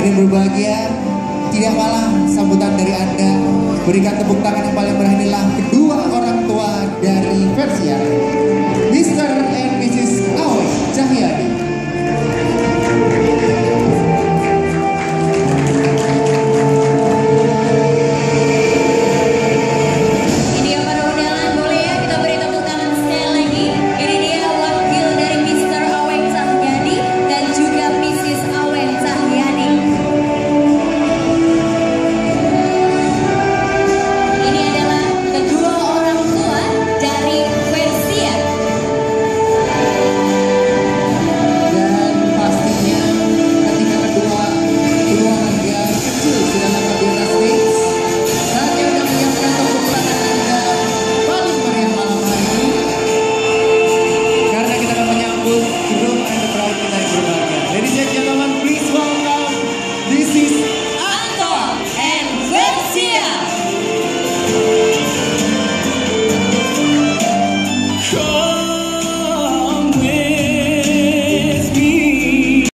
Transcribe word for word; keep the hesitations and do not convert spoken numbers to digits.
Hadirin berbahagia, tidak kalah sambutan dari Anda. Berikan tepuk tangan yang paling meriah inilah kedua orang tua dari Persia.